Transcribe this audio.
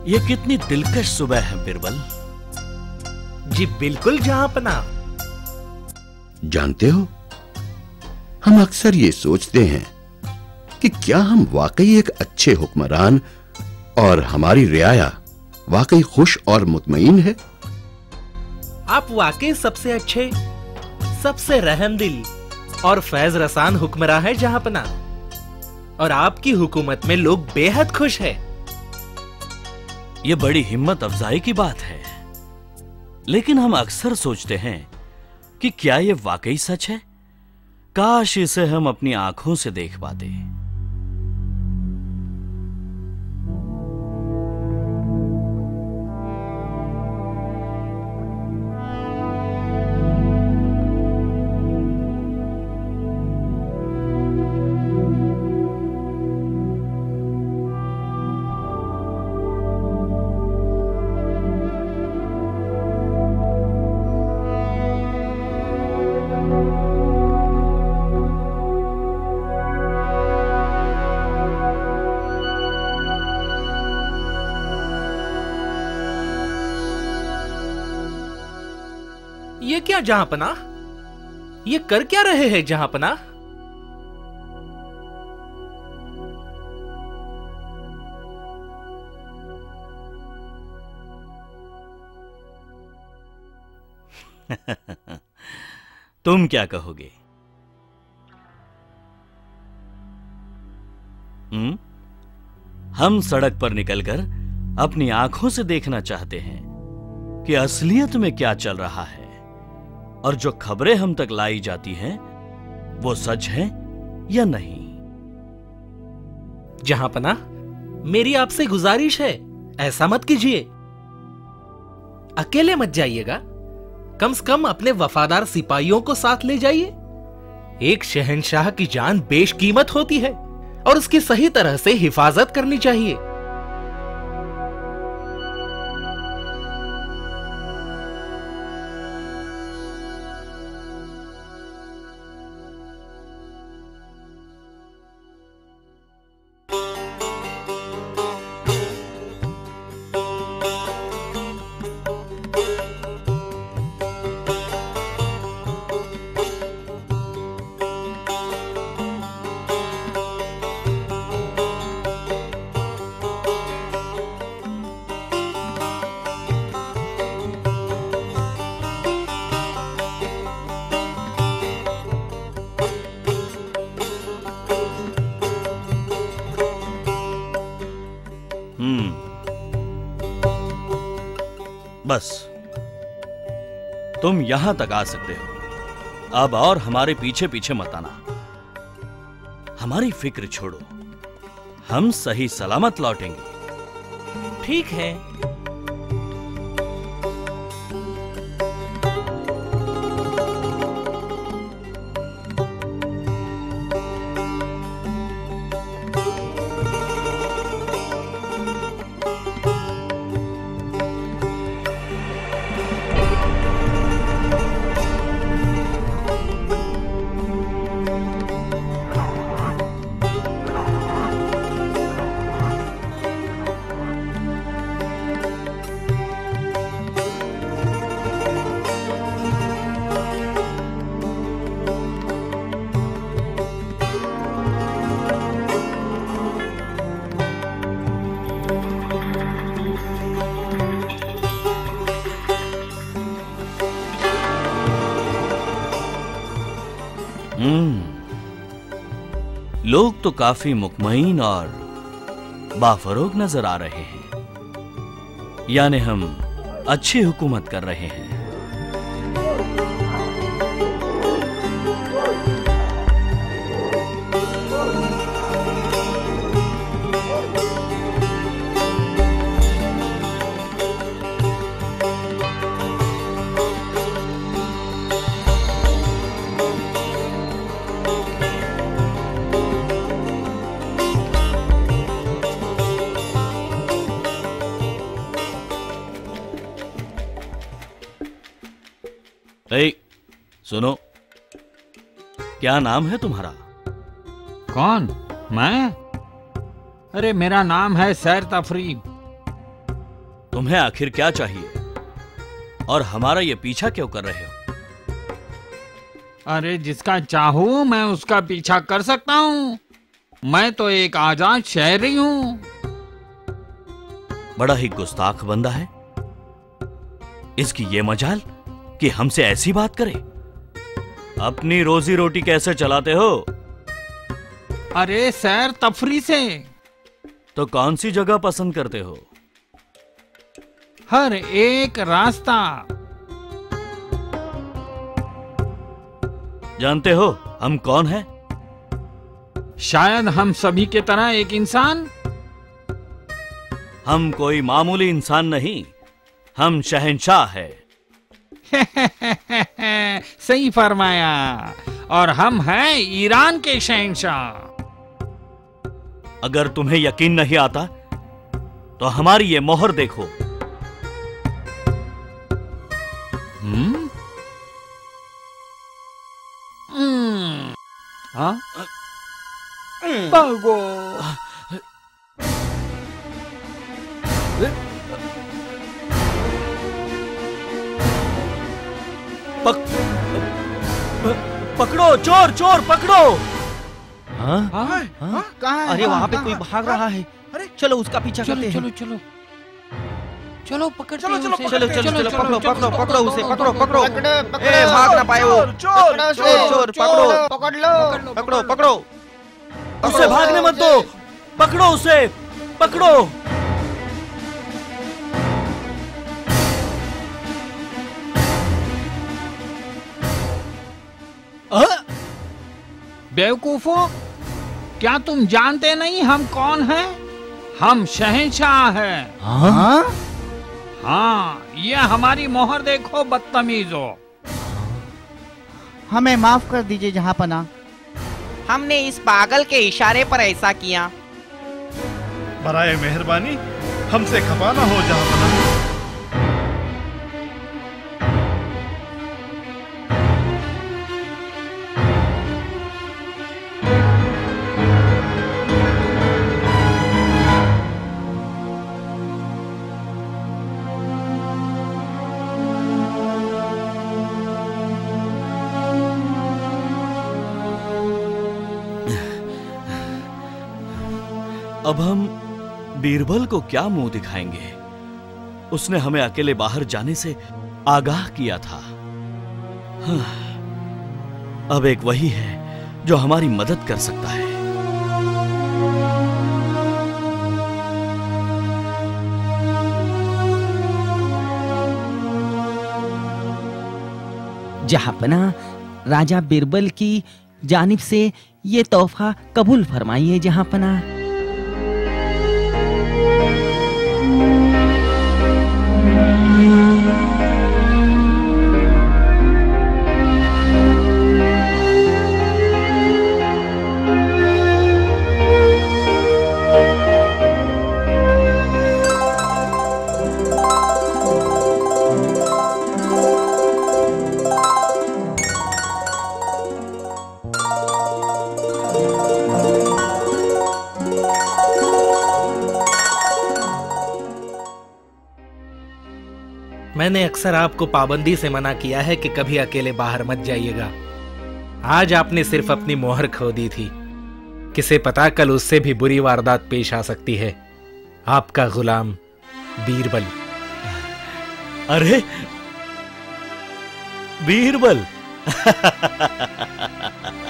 ये कितनी दिलकश सुबह है बिरबल। जी बिल्कुल जहांपना। जानते हो, हम अक्सर ये सोचते हैं कि क्या हम वाकई एक अच्छे हुक्मरान और हमारी रियाया वाकई खुश और मुतमईन है। आप वाकई सबसे अच्छे, सबसे रहमदिल और फैज रसान हुक्मरान है जहांपना, और आपकी हुकूमत में लोग बेहद खुश हैं। ये बड़ी हिम्मत अफजाई की बात है, लेकिन हम अक्सर सोचते हैं कि क्या ये वाकई सच है। काश इसे हम अपनी आंखों से देख पाते। ये क्या जहांपना? ये कर क्या रहे हैं जहांपना? तुम क्या कहोगे? हम सड़क पर निकलकर अपनी आंखों से देखना चाहते हैं कि असलियत में क्या चल रहा है, और जो खबरें हम तक लाई जाती हैं वो सच है या नहीं। जहांपना, मेरी आपसे गुजारिश है, ऐसा मत कीजिए। अकेले मत जाइएगा, कम से कम अपने वफादार सिपाहियों को साथ ले जाइए। एक शहंशाह की जान बेशकीमत होती है और उसकी सही तरह से हिफाजत करनी चाहिए। बस तुम यहां तक आ सकते हो, अब और हमारे पीछे पीछे मत आना। हमारी फिक्र छोड़ो, हम सही सलामत लौटेंगे। ठीक है। लोग तो काफी मुतमईन और बाफरोग नजर आ रहे हैं, यानी हम अच्छी हुकूमत कर रहे हैं। सुनो, क्या नाम है तुम्हारा? कौन? मैं? अरे मेरा नाम है सैर तफरी। तुम्हें आखिर क्या चाहिए और हमारा ये पीछा क्यों कर रहे हो? अरे जिसका चाहूं मैं उसका पीछा कर सकता हूं। मैं तो एक आजाद शहरी हूं। बड़ा ही गुस्ताख बंदा है। इसकी ये मजाल कि हमसे ऐसी बात करे। अपनी रोजी रोटी कैसे चलाते हो? अरे सैर तफरी से। तो कौन सी जगह पसंद करते हो? हर एक रास्ता। जानते हो हम कौन हैं? शायद हम सभी के तरह एक इंसान। हम कोई मामूली इंसान नहीं, हम शहंशाह है। सही फरमाया। और हम हैं ईरान के शहंशाह। अगर तुम्हें यकीन नहीं आता तो हमारी ये मोहर देखो। हाँ? भागो। पकड़ो, चोर चोर पकड़ो। हाँ? कहाँ है? अरे वहाँ पे कहाँ? कोई भाग रहा है। चलो उसका पीछा करते हैं। चलो चलो चलो पकड़ते हैं चलो उसे। चलो चलो चलो पकड़ो पकड़ो पकड़ो उसे पकड़ो पकड़ो। पकड़ो। ए भाग ना पाए वो। चोर चोर पकड़ो पकड़ लो। पकड़ो पकड़ो। उसे भागने मत दो। पकड़ो उसे, पकड़ो। बेवकूफो, क्या तुम जानते नहीं हम कौन हैं? हम शहंशाह हैं। हाँ, ये हमारी मोहर देखो बदतमीजो। हमें माफ कर दीजिए जहांपना। हमने इस पागल के इशारे पर ऐसा किया। बराए मेहरबानी हमसे खफा ना हो जहांपना। अब हम बीरबल को क्या मुंह दिखाएंगे? उसने हमें अकेले बाहर जाने से आगाह किया था। हाँ, अब एक वही है जो हमारी मदद कर सकता है। जहांपना, राजा बिरबल की जानिब से ये तोहफा कबूल फरमाइए जहांपना। मैंने अक्सर आपको पाबंदी से मना किया है कि कभी अकेले बाहर मत जाइएगा। आज आपने सिर्फ अपनी मोहर खो दी थी। किसे पता कल उससे भी बुरी वारदात पेश आ सकती है। आपका गुलाम बीरबल। अरे बीरबल